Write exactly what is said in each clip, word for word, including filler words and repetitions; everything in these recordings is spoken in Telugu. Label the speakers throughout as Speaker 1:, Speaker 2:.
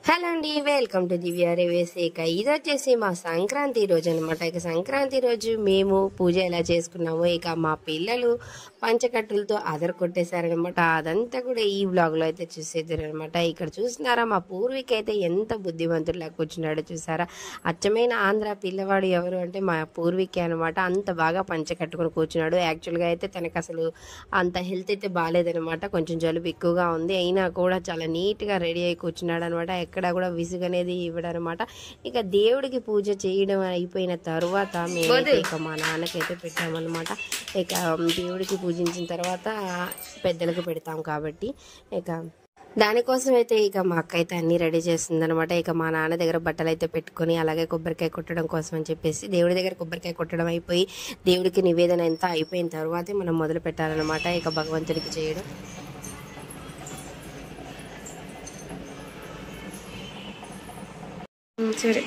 Speaker 1: హలో అండి, వెల్కమ్ టు దివ్య రివ్యూస్. ఇక ఇది వచ్చేసి మా సంక్రాంతి రోజు అనమాట. ఇక సంక్రాంతి రోజు మేము పూజ ఎలా చేసుకున్నామో ఇక మా పిల్లలు పంచకట్టులతో అదర కొట్టేశారనమాట. అదంతా కూడా ఈ వ్లాగ్లో అయితే చూసేద్దరు అనమాట. ఇక్కడ చూస్తున్నారా మా పూర్వీకి అయితే ఎంత బుద్ధిమంతుడిలా కూర్చున్నాడో చూసారా. అచ్చమైన ఆంధ్ర పిల్లవాడు ఎవరు అంటే మా పూర్వీకే అనమాట. అంత బాగా పంచ కట్టుకుని కూర్చున్నాడు. యాక్చువల్గా అయితే తనకు అసలు అంత హెల్త్ అయితే బాగాలేదనమాట. కొంచెం జలుబు ఎక్కువగా ఉంది, అయినా కూడా చాలా నీట్గా రెడీ అయి కూర్చున్నాడు అనమాట. ఎక్కడ కూడా విసుగు అనేది ఇవ్వడనమాట. ఇక దేవుడికి పూజ చేయడం అయిపోయిన తర్వాత మేము ఇక మా నాన్నకైతే పెట్టామన్నమాట. ఇక దేవుడికి పూజించిన తర్వాత పెద్దలకు పెడతాం కాబట్టి ఇక దానికోసం అయితే ఇక మా అక్క అయితే అన్ని రెడీ చేస్తుంది అనమాట. ఇక మా నాన్న దగ్గర బట్టలు అయితే పెట్టుకుని అలాగే కొబ్బరికాయ కొట్టడం కోసం అని చెప్పేసి దేవుడి దగ్గర కొబ్బరికాయ కొట్టడం అయిపోయి దేవుడికి నివేదన ఎంత అయిపోయిన తర్వాతే మనం మొదలు పెట్టాలన్నమాట ఇక భగవంతుడికి చేయడం. సరే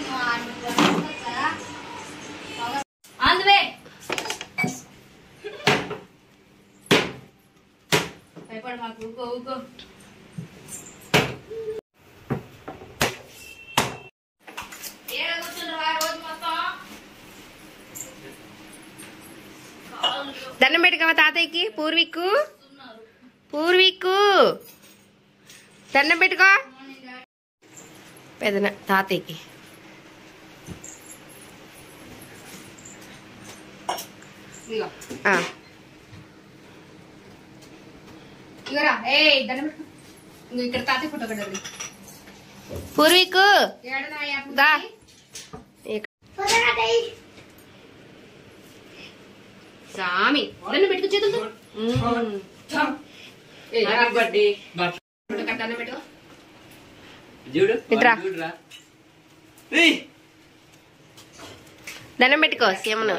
Speaker 1: దండం పెట్టుకోవా తాతయ్యకి. పూర్వీకు పూర్వీకు దండం పెట్టుకో పెదన తాతయ్యకి.
Speaker 2: ఇక్కడ తాతయ్య ఫోటో కట్టండి.
Speaker 1: పూర్వీకు దా
Speaker 2: సామి దండం పెట్టుకు చేతులతో దండం పెట్టుకో.
Speaker 1: దండం పెట్టుకో సీమను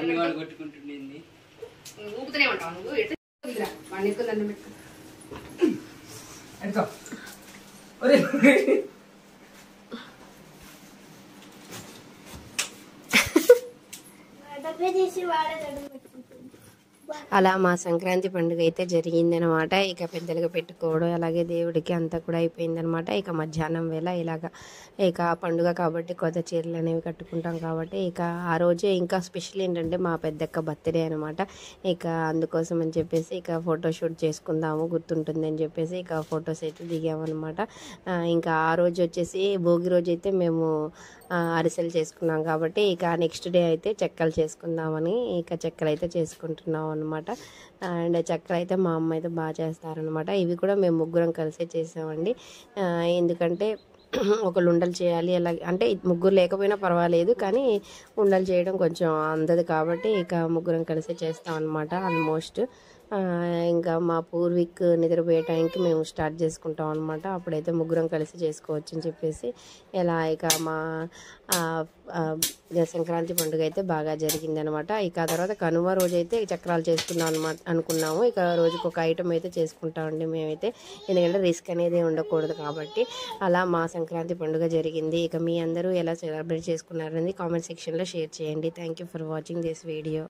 Speaker 2: ఊపుతూనే ఉంటావు నువ్వు. వాడిని ఎక్కువ దండం పెట్టుకో.
Speaker 1: అలా మా సంక్రాంతి పండుగ అయితే జరిగిందనమాట. ఇక పెద్దలుగా పెట్టుకోవడం అలాగే దేవుడికి అంతా కూడా అయిపోయిందనమాట. ఇక మధ్యాహ్నం వేళ ఇలాగ ఇక పండుగ కాబట్టి కొత్త చీరలు అనేవి కట్టుకుంటాం కాబట్టి ఇక ఆ రోజే ఇంకా స్పెషల్ ఏంటంటే మా పెద్దక్క బర్త్డే అనమాట. ఇక అందుకోసం అని చెప్పేసి ఇక ఫోటోషూట్ చేసుకుందాము గుర్తుంటుందని చెప్పేసి ఇక ఫొటోస్ అయితే దిగామన్నమాట. ఇంకా ఆ రోజు వచ్చేసి భోగి రోజు అయితే మేము అరిసెలు చేసుకున్నాం కాబట్టి ఇక నెక్స్ట్ డే అయితే చెక్కలు చేసుకుందామని ఇక చెక్కలు అయితే చేసుకుంటున్నాం అనమాట. అండ్ చెక్కలు అయితే మా అమ్మ అయితే బాగా చేస్తారనమాట. ఇవి కూడా మేము ముగ్గురం కలిసే చేసామండి. ఎందుకంటే ఒకళ్ళు ఉండలు చేయాలి అలాగే అంటే ముగ్గురు లేకపోయినా పర్వాలేదు, కానీ ఉండలు చేయడం కొంచెం అందదు కాబట్టి ఇక ముగ్గురం కలిసే చేస్తాం అనమాట. ఆల్మోస్ట్ ఇంకా మా పూర్వీక్ నిద్రపోయే టైంకి మేము స్టార్ట్ చేసుకుంటాం అనమాట. అప్పుడైతే ముగ్గురం కలిసి చేసుకోవచ్చు అని చెప్పేసి ఇలా ఇక మా సంక్రాంతి పండుగ అయితే బాగా జరిగిందనమాట. ఇక తర్వాత కనుమ రోజు అయితే చక్రాలు చేసుకుందాం అనమాట అనుకున్నాము. ఇక రోజుకి ఒక ఐటమ్ అయితే చేసుకుంటామండి మేమైతే, ఎందుకంటే రిస్క్ అనేది ఉండకూడదు కాబట్టి. అలా మా సంక్రాంతి పండుగ జరిగింది. ఇక మీ అందరూ ఎలా సెలబ్రేట్ చేసుకున్నారనేది కామెంట్ సెక్షన్లో షేర్ చేయండి. Thank you for watching this video.